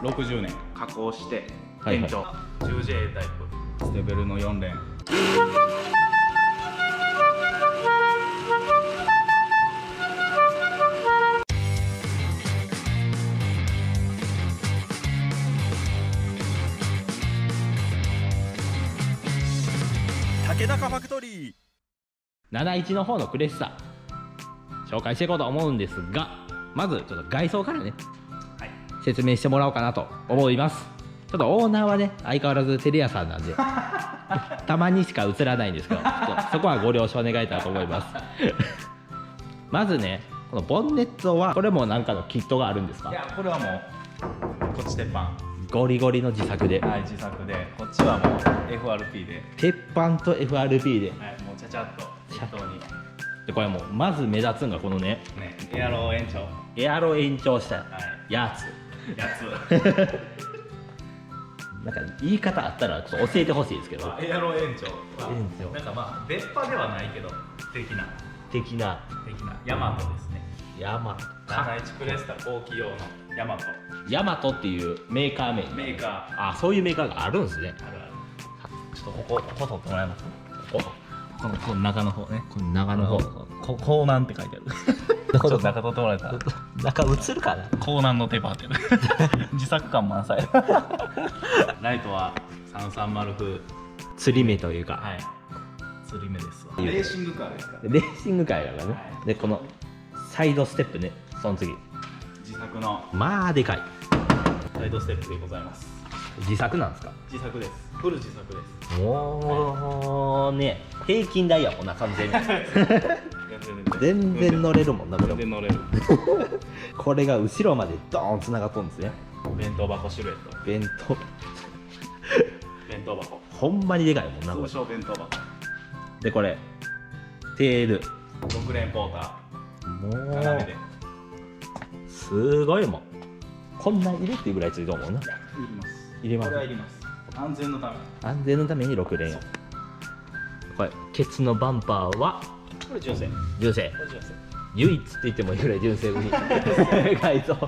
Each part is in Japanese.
60年加工してはいはい延長 10J タイプステベルの4連。 竹中ファクトリー 71の方のクレッサ紹介していこうと思うんですが、まずちょっと外装からね、 はい、 説明してもらおうかなと思います。ちょっとオーナーはね相変わらずテレ屋さんなんでたまにしか映らないんですけど、ちょっとそこはご了承願えたらと思いますまずね、このボンネットはこれも何かのキットがあるんですか？ いや、これはもうこっち鉄板、 ゴリゴリの自作で、 はい、自作で、こっちはもう FRP で、 鉄板と FRP で、 はい、もうちゃちゃっと適当にでこれもうまず目立つのがこのねね、エアロ延長、 エアロ延長したはいやつ、 やつなんか言い方あったらちょっと教えてほしいですけど、 エアロ延長は延長なんかまあ出っ歯ではないけど的な的なヤマトですね。 ヤマ 71クレスタ後期用のヤマトヤマトっていうメーカー名、 メーカーあ、そういうメーカーがあるんですね。 あるある。ちょっとここ取ってもらえますか？この中の方ね、 この長の方、 コーナンって書いてあるちょっと中取ってもらえたら、 中映るかな。 コーナンのテーパーって自作感満載ライトは330風、 釣り目というか、 はい、釣り目ですわ。 いいよレーシングカーですか？ レーシングカーやからね、 はいでこのサイドステップね、その次自作のまあでかいサイドステップでございます。 自作なんですか？ 自作です。フル自作です。 もうね、平均台やもんな完全に全全然乗れるもんなこれも。 全然乗れる。 これが後ろまでドーンつながっとるんですね。 弁当箱シルエット。 弁当弁当箱。 ほんまにでかいもんなこれ通称弁当箱。 でこれテール 6連ポータもー。斜めで。 すごいもん、こんな入れっていうぐらいついと思うな。 いります。 入れますこれはいります。安全のため。 安全のために6連。これケツのバンパーはこれ純正。 純正、 これ純正。 唯一って言ってもいいぐらい純正に改造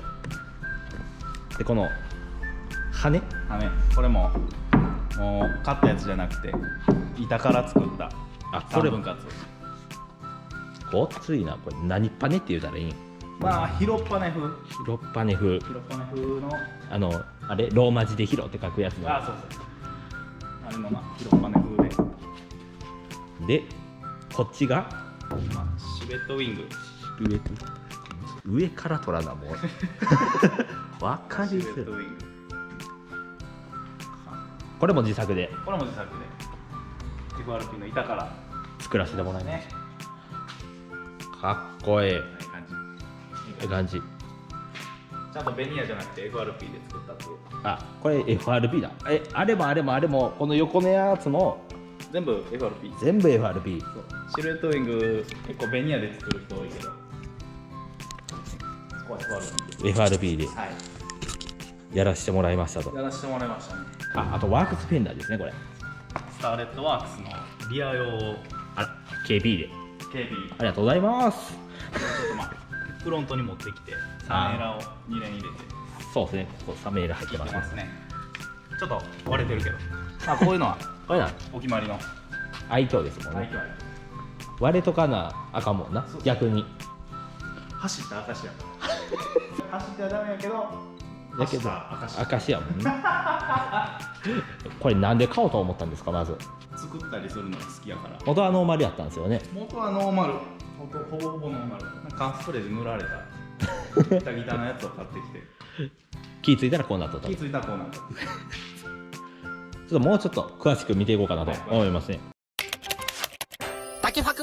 でこの羽これもう買ったやつじゃなくて板から作った3 あこれ分割。 ごっついな。これ何パネって言うたらいいん？ まあ広っぱね風。 広っパネ風、 広っぱね風の。 あれローマ字で広って書くやつのあ、そうそう。あれのな広っぱね風で。 でこっちがまあシベットウィング。 上から取らなもうわかシベりづらい。 ットウィング。 これも自作でこれも自作で FRP の板から作らせてもらいます、 ね。 かっこええいい感じ。 感じ。 ちゃんとベニヤじゃなくて FRP で作ったっていう。 あ、これ FRP だ。あれもあれもあれもこの横のやつも全部 FRP。 全部 FRP。 そうシルエットウィング結構ベニヤで作る人多いけど、そこは FRP で。 FRP ではい。 やらせてもらいましたと。 やらせてもらいましたね。 あとワークスフェンダーですねこれ。 スターレットワークスのリア用あら KB で KB。 ありがとうございます。 ちょっとまあフロントに持ってきてサメーラを2連入れてそうですね、ここサメール入ってますね。 切ってますね。ちょっと割れてるけど、あ、こういうのはこれなお決まりの愛嬌ですもんね。 愛嬌ある。 割れとかなあかんもんなそうそう逆に。 走った証やから走ってはダメやけどだけど走った証証やもんねこれなんで買おうと思ったんですか？まず作ったりするのが好きやから。 元はノーマルやったんですよね。 元はノーマル、ほぼほぼノーマル。なんか缶スプレーで塗られたギタギタのやつを買ってきて気ぃついたらこうなったと。 気付いたらこうなった。 ちょっともうちょっと詳しく見ていこうかなと思いますね。 竹ファク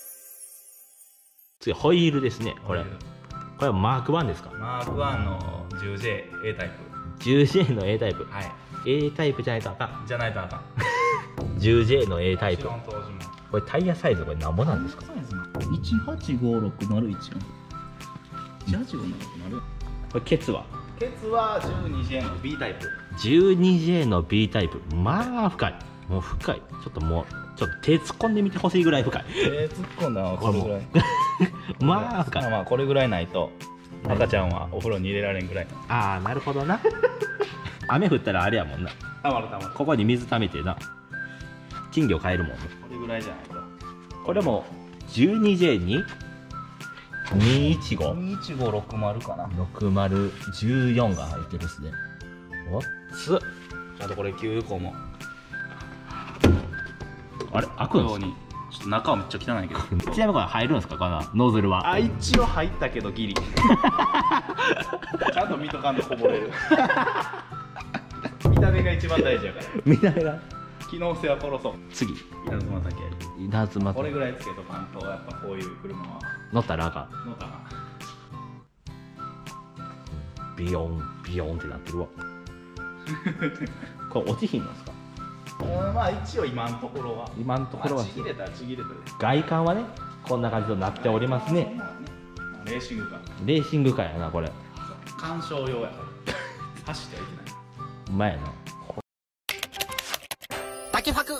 次ホイールですね。これはマーク1ですか？ マーク1の 10J A タイプ。 10J の A タイプ。 はい。 A タイプじゃないとあかん。 じゃないとあかん。 10J の A タイプ。 もちろん当時もこれタイヤサイズこれなんぼなんですか？ 185601 1856 これケツはケツは 12J の B タイプ。 12J の B タイプ。まあ深い、もう深い。ちょっと手突っ込んでみてほしいぐらい深い突っ込んだのはこれぐらいまあ深い。 まあこれぐらいないと赤ちゃんはお風呂に入れられんぐらい。 ああなるほどな雨降ったらあれやもんな、 たまるたまる。 ここに水溜めてな金魚買えるもんね。 これぐらいじゃないと。 これも 12J に215 21560かな。 6014が入ってるっすね。おっつあとこれ9個も。 あれ開くんですか？ にちょっと中はめっちゃ汚いけど。 ちなみにこれ入るんですか、このノズルは。 あ、一応入ったけどギリ。ちゃんと見とかんとこぼれる。見た目が一番大事やから。 見た目が機能性は殺そう。 次稲妻先。 稲妻これぐらいつけとかんとやっぱこういう車は乗ったらあかん。 乗ったな。 ビヨンビヨンってなってるわこれ落ちひんのですか？ まあ一応今のところは。 今のところはちぎれたらちぎれたで。 外観はねこんな感じとなっておりますね。 レーシングカー。 レーシングカーやなこれ。 鑑賞用やから走ってはいけない。 うまいな。 竹パク。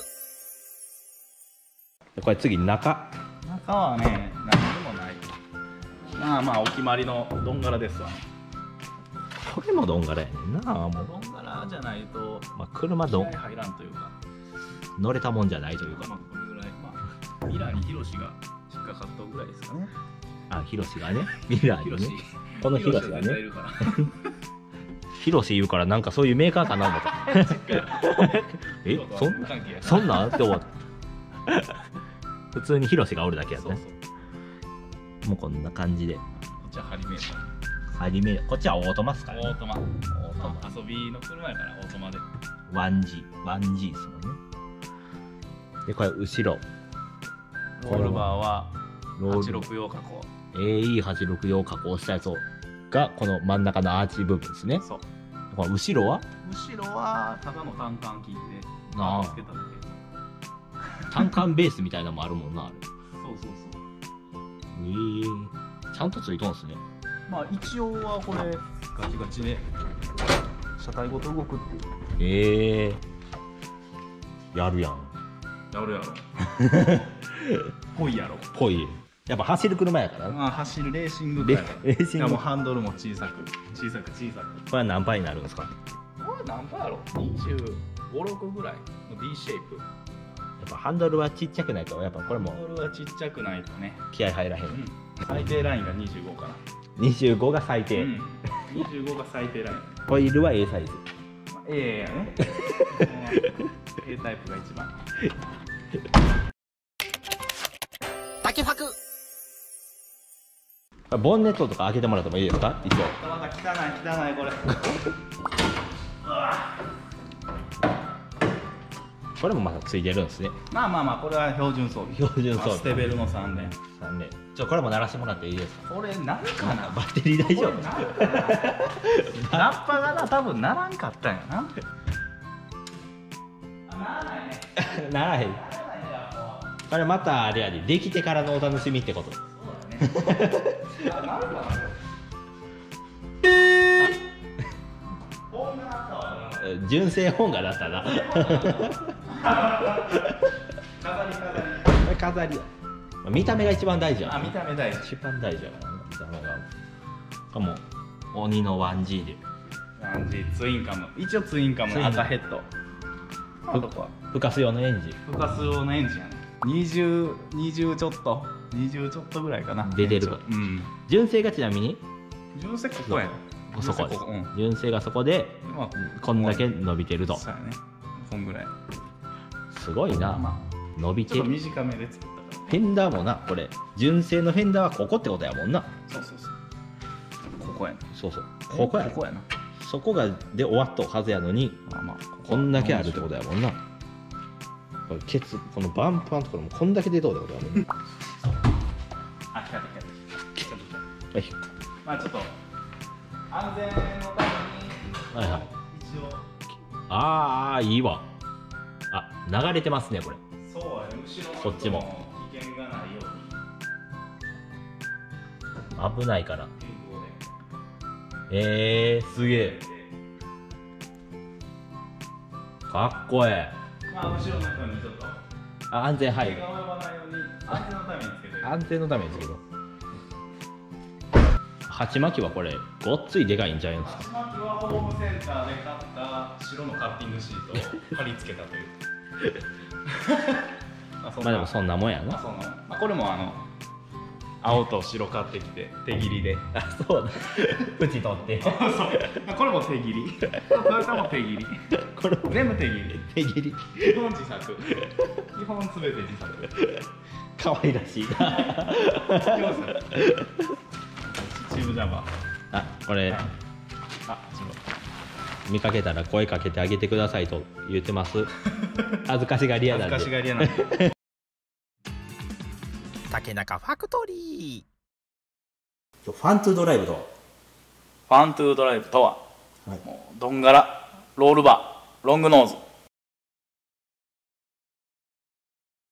これ次中中はね何でもない。まあまあお決まりのドンガラですわ。 これもドンガラやねんな。もう、 ドンガラじゃないとまあ、車ドン気合入らんというか、 乗れたもんじゃないというまあか。 これぐらい、まあミラーにヒロシが引っかかったぐらいですかね。 あ、ヒロシがねミラーヒロシにね。このヒロシが絶対いねるから。 ヒロシ言うからなんかそういうメーカーかな思ったえ無関係やそんなんって思った普通にヒロシがおるだけやったそうね。 そう。 もうこんな感じでこっちはハリメーター。 アニメこっちはオートマっすからね。 オートマ。 オートマ遊びの車やからオートマで。 1G っすもんね。でこれ後ろロールバーはロール 86用加工。 AE86 を加工したやつがこの真ん中のアーチ部分ですね。 そう。 この後ろは後ろはただの単管切ってああつけただけ。 単管ベースみたいなのもあるもんなあれ。 そうそうそう。 ちゃんとついとんすね。 まあ一応はこれガチガチで車体ごと動くっていう。 やるやん。 やるやろ。ぽいやろ。 ぽい。やっぱ走る車やからな。 まあ走るレーシングカーやから。 レーシングいやもうハンドルも小さく小さく小さく。 これは何倍になるんですか？ これ何倍やろ。25、6ぐらいの D シェイプ。 やっぱハンドルはちっちゃくないとやっぱこれもハンドルはちっちゃくないとね。 気合入らへん。 最低ラインが25かな。 25が最低。 25が最低ライン。 ホイールは A サイズ。 まあ A やね。A タイプが一番。 竹パク。 ボンネットとか開けてもらってもいいですか？一応。 まだ汚いこれ。 これもまだついてるんですね。 まあこれは標準装備。 標準装備ステベルの3連。 3年。これも鳴らしてもらっていいですか？ これなるかな。 バッテリー大丈夫？ ラッパがな多分ならんかったんやな。ならないね。 ならへん。これまたあれやで、できてからのお楽しみってこと。 なるかな。 純正本がだったな。飾りや。見た目が一番大事や。 見た目大事。 一番大事やからね、見た目が。かも鬼の 1G で。 ツインカム。一応ツインカムの赤ヘッド。あとはふかす用のエンジン。 ふかす用のエンジンやね。20ちょっと20ちょっとぐらいかな。 出てる。純正がちなみに純正ここやね。 そこです。純正がそこでこんだけ伸びてると。 そうやね。こんぐらい。 すごいな。伸びてる。 ちょっと短めで作ったから。 フェンダーもな、これ純正のフェンダーはここってことやもんな。 そうここやね。 そうここやな。そこがで終わっとはずやのに、こんだけあるってことやもんな。これこのバンパーのところもこんだけ出とうってことやもんね。 あ、光って。まあちょっと安全のために一応。 ああいいわ。あ、流れてますねこれ。 そうやね。後ろこっちも危険がないように。 危ないから。すげえ。かっこええ。 まあ後ろの人にちょっと安全配慮。 手が及ばないように安全のためにつけてる。 安全のためにつける。 鉢巻きはこれごっついでかいんちゃいますか。 鉢巻きはホームセンターで買った白のカッティングシートを貼り付けたというまあでもそんなもんやな。 これも青と白買ってきて手切りであ、そうだうち取ってそうこれも手切りこれも手切りこれ全部手切り手切り基本自作基本すべて自作可愛らしいなチームジャマあ、これ見かけたら声かけてあげてくださいと言ってます恥ずかしがり屋なんで。 恥ずかしがり屋なんで竹中ファクトリー。 ファントゥードライブとファントゥードライブとは、もうドンガラロールバーロングノーズ